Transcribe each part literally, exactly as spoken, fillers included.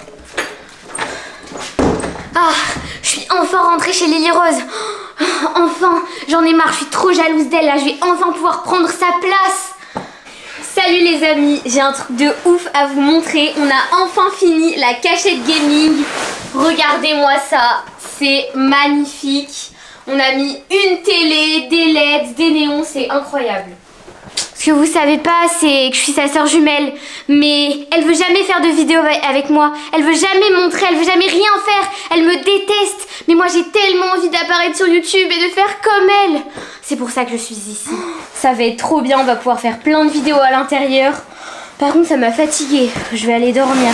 Ah, je suis enfin rentrée chez Lily Rose. Enfin, j'en ai marre, je suis trop jalouse d'elle là, je vais enfin pouvoir prendre sa place. Salut les amis, j'ai un truc de ouf à vous montrer. On a enfin fini la cachette gaming. Regardez-moi ça, c'est magnifique. On a mis une télé, des L E D, des néons, c'est incroyable. Ce que vous savez pas, c'est que je suis sa sœur jumelle. Mais elle veut jamais faire de vidéo avec moi. Elle veut jamais montrer, elle veut jamais rien faire. Elle me déteste. Mais moi j'ai tellement envie d'apparaître sur YouTube et de faire comme elle. C'est pour ça que je suis ici. Ça va être trop bien, on va pouvoir faire plein de vidéos à l'intérieur. Par contre ça m'a fatiguée. Je vais aller dormir.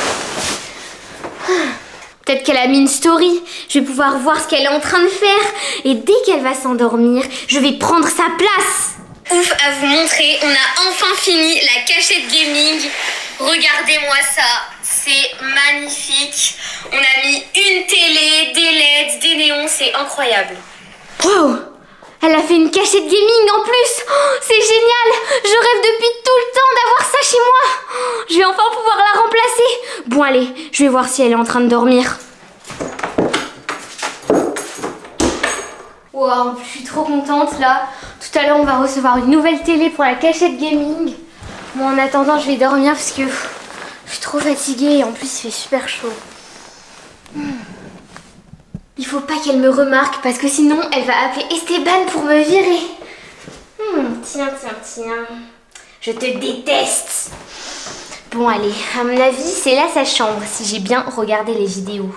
Peut-être qu'elle a mis une story. Je vais pouvoir voir ce qu'elle est en train de faire. Et dès qu'elle va s'endormir, je vais prendre sa place. Ouf à vous montrer, on a enfin fini la cachette gaming. Regardez-moi ça, c'est magnifique. On a mis une télé, des L E D, des néons, c'est incroyable. Wow, elle a fait une cachette gaming en plus. Oh, c'est génial, je rêve depuis tout le temps d'avoir ça chez moi. Oh, je vais enfin pouvoir la remplacer. Bon allez, je vais voir si elle est en train de dormir. Wow, je suis trop contente là. Tout à l'heure on va recevoir une nouvelle télé pour la cachette gaming. Bon, en attendant je vais dormir parce que pff, je suis trop fatiguée et en plus il fait super chaud. Hmm. Il faut pas qu'elle me remarque parce que sinon elle va appeler Esteban pour me virer. Hmm, tiens, tiens, tiens. Je te déteste. Bon allez, à mon avis c'est là sa chambre si j'ai bien regardé les vidéos.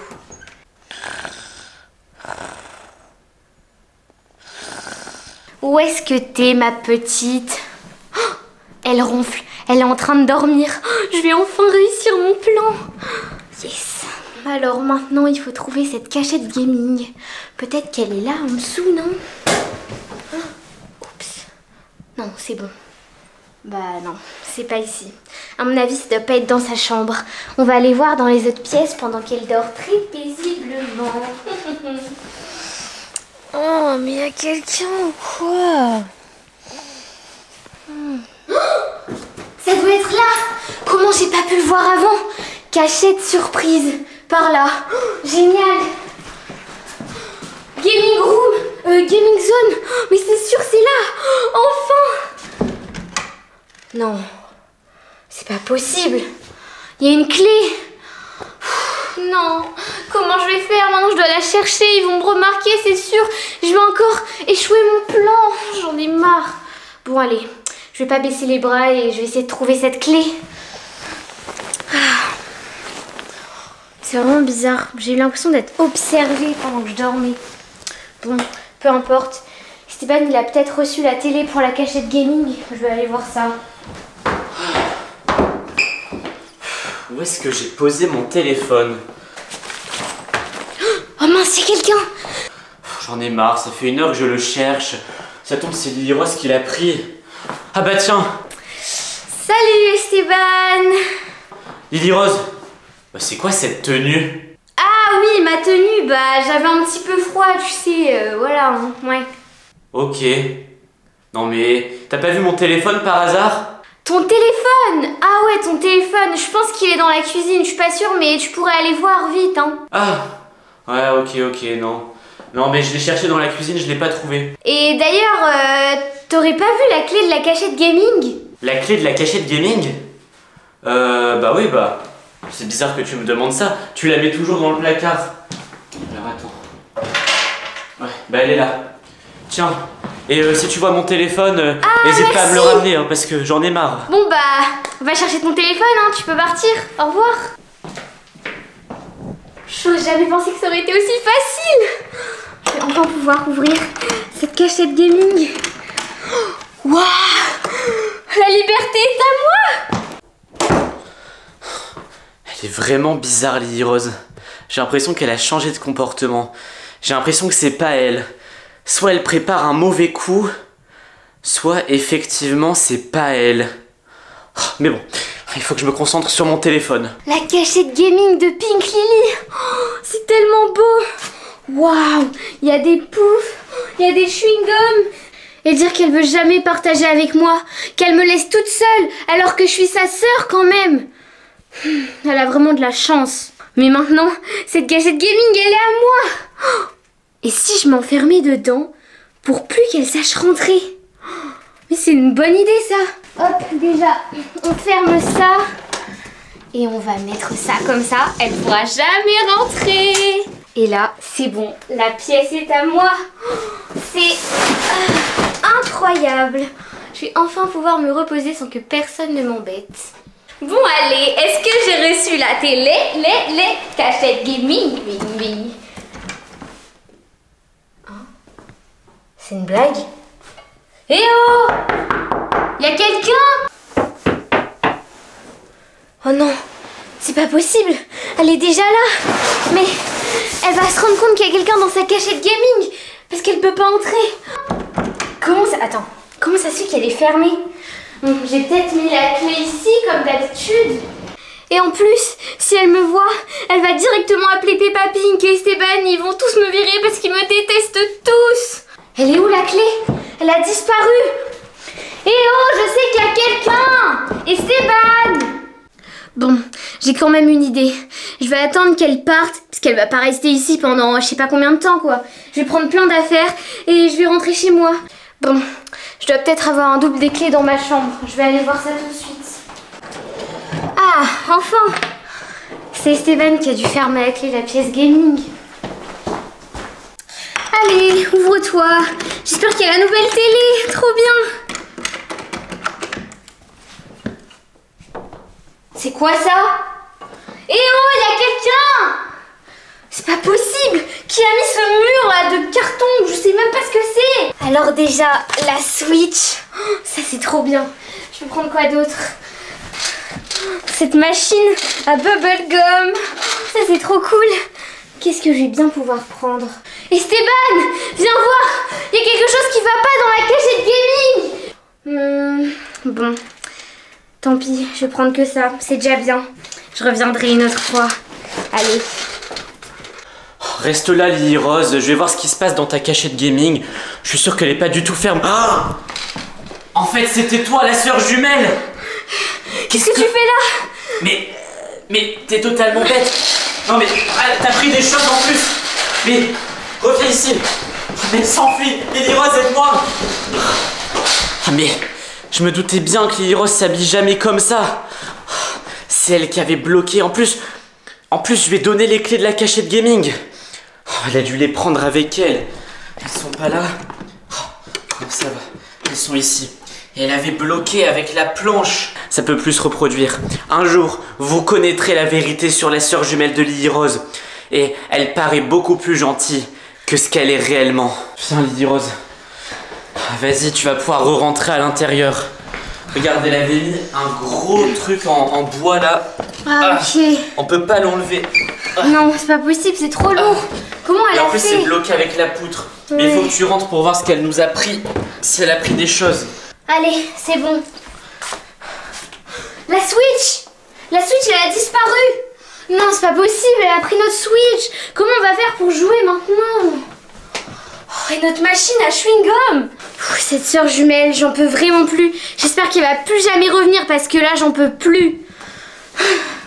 Où est-ce que t'es, ma petite? Oh, elle ronfle, elle est en train de dormir. Oh, je vais enfin réussir mon plan. Yes. Alors maintenant, il faut trouver cette cachette gaming. Peut-être qu'elle est là en dessous, non? Oh, oups. Non, c'est bon. Bah non, c'est pas ici. À mon avis, ça doit pas être dans sa chambre. On va aller voir dans les autres pièces pendant qu'elle dort très paisiblement. Oh, mais il y a quelqu'un ou quoi? hmm. Oh, ça doit être là. Comment j'ai pas pu le voir avant? Cachette surprise, par là. Oh, génial. Gaming room, euh, gaming zone. Oh, mais c'est sûr, c'est là. Oh, enfin. Non, c'est pas possible. Il y a une clé. Non, comment je vais faire? Maintenant je dois la chercher, ils vont me remarquer, c'est sûr. Je vais encore échouer mon plan. J'en ai marre. Bon allez, je vais pas baisser les bras et je vais essayer de trouver cette clé. Ah. C'est vraiment bizarre. J'ai eu l'impression d'être observée pendant que je dormais. Bon, peu importe. Esteban il a peut-être reçu la télé pour la cachette gaming. Je vais aller voir ça. Où est-ce que j'ai posé mon téléphone? Oh mince, c'est quelqu'un! J'en ai marre, ça fait une heure que je le cherche. Ça tombe, c'est Lily Rose qui l'a pris. Ah bah tiens! Salut Esteban! Lily Rose, bah c'est quoi cette tenue? Ah oui, ma tenue, bah j'avais un petit peu froid, tu sais, euh, voilà, hein, ouais. Ok. Non mais, t'as pas vu mon téléphone par hasard? Ton téléphone! Ah ouais, ton téléphone, je pense qu'il est dans la cuisine, je suis pas sûre, mais tu pourrais aller voir vite, hein. Ah! Ouais, ok, ok, non. Non, mais je l'ai cherché dans la cuisine, je l'ai pas trouvé. Et d'ailleurs, euh, t'aurais pas vu la clé de la cachette gaming? La clé de la cachette gaming? Euh, bah oui, bah... C'est bizarre que tu me demandes ça. Tu la mets toujours dans le placard. Alors attends. Ouais, bah elle est là. Tiens. Et euh, si tu vois mon téléphone, euh, ah, n'hésite pas à me le ramener, hein, parce que j'en ai marre. Bon bah, va chercher ton téléphone, hein, tu peux partir. Au revoir. J'aurais jamais pensé que ça aurait été aussi facile. Je vais enfin pouvoir ouvrir cette cachette gaming. Waouh, la liberté est à moi. Elle est vraiment bizarre, Lily Rose. J'ai l'impression qu'elle a changé de comportement. J'ai l'impression que c'est pas elle. Soit elle prépare un mauvais coup, soit effectivement c'est pas elle. Oh, mais bon, il faut que je me concentre sur mon téléphone. La cachette gaming de Pink Lily. Oh, c'est tellement beau. Waouh, il y a des poufs, il y a des chewing-gums. Et dire qu'elle veut jamais partager avec moi, qu'elle me laisse toute seule alors que je suis sa sœur quand même. Elle a vraiment de la chance. Mais maintenant, cette cachette gaming, elle est à moi. Et si je m'enfermais dedans pour plus qu'elle sache rentrer? Mais c'est une bonne idée ça. Hop, déjà, on ferme ça. Et on va mettre ça comme ça. Elle pourra jamais rentrer. Et là, c'est bon. La pièce est à moi. C'est euh, incroyable. Je vais enfin pouvoir me reposer sans que personne ne m'embête. Bon allez, est-ce que j'ai reçu la télé? Les, les cachettes gaming, oui, oui. Hein? C'est une blague? Eh oh! Y'a quelqu'un? Oh non, c'est pas possible. Elle est déjà là. Mais elle va se rendre compte qu'il y a quelqu'un dans sa cachette gaming parce qu'elle peut pas entrer. Comment ça? Attends, comment ça se fait qu'elle est fermée? Bon, j'ai peut-être mis la clé ici comme d'habitude. Et en plus, si elle me voit, elle va directement appeler Peppa Pink et Esteban. Ils vont tous me virer parce qu'ils me détestent tous. Elle est où la clé? Elle a disparu. Eh oh, je sais qu'il y a quelqu'un. Esteban. Bon, j'ai quand même une idée. Je vais attendre qu'elle parte, parce qu'elle va pas rester ici pendant je sais pas combien de temps quoi. Je vais prendre plein d'affaires et je vais rentrer chez moi. Bon, je dois peut-être avoir un double des clés dans ma chambre. Je vais aller voir ça tout de suite. Ah, enfin! C'est Esteban qui a dû fermer la clé de la pièce gaming. Allez, ouvre-toi. J'espère qu'il y a la nouvelle télé. Trop bien. C'est quoi ça? Eh oh, il y a quelqu'un! C'est pas possible! Qui a mis ce mur là de carton? Je sais même pas ce que c'est! Alors déjà, la Switch. Oh, ça c'est trop bien. Je vais prendre quoi d'autre? Cette machine à bubblegum. Ça c'est trop cool. Qu'est-ce que je vais bien pouvoir prendre? Esteban! Viens voir! Il y a quelque chose qui va pas dans la cachette gaming! Hmm, bon. Tant pis, je vais prendre que ça. C'est déjà bien. Je reviendrai une autre fois. Allez. Reste là, Lily Rose. Je vais voir ce qui se passe dans ta cachette gaming. Je suis sûr qu'elle est pas du tout ferme. Ah! En fait, c'était toi, la sœur jumelle. Qu'est-ce que, que tu fais là? Mais... Mais t'es totalement bête. Non mais... T'as pris des choses en plus. Mais... Reviens ici. Mais s'enfuit. Lily Rose, aide-moi. Ah mais... Je me doutais bien que Lily Rose s'habille jamais comme ça. C'est elle qui avait bloqué. En plus... En plus, je lui ai donné les clés de la cachette gaming. Elle a dû les prendre avec elle. Elles sont pas là. Non, ça va. Elles sont ici. Et elle avait bloqué avec la planche. Ça peut plus se reproduire. Un jour, vous connaîtrez la vérité sur la sœur jumelle de Lily Rose. Et elle paraît beaucoup plus gentille que ce qu'elle est réellement. Viens, Lily Rose. Vas-y, tu vas pouvoir re-rentrer à l'intérieur. Regarde, elle avait mis un gros truc en, en bois là. Ah, ok. Ah, on peut pas l'enlever. Ah. Non, c'est pas possible, c'est trop lourd. Ah. Comment elle Et a en plus, fait? c'est bloqué avec la poutre. Oui. Mais il faut que tu rentres pour voir ce qu'elle nous a pris. Si elle a pris des choses. Allez, c'est bon. La Switch! La Switch, elle a disparu! Non, c'est pas possible, elle a pris notre Switch! Comment on va faire pour jouer maintenant? Oh, et notre machine à chewing-gum! Cette sœur jumelle, j'en peux vraiment plus. J'espère qu'elle va plus jamais revenir parce que là, j'en peux plus.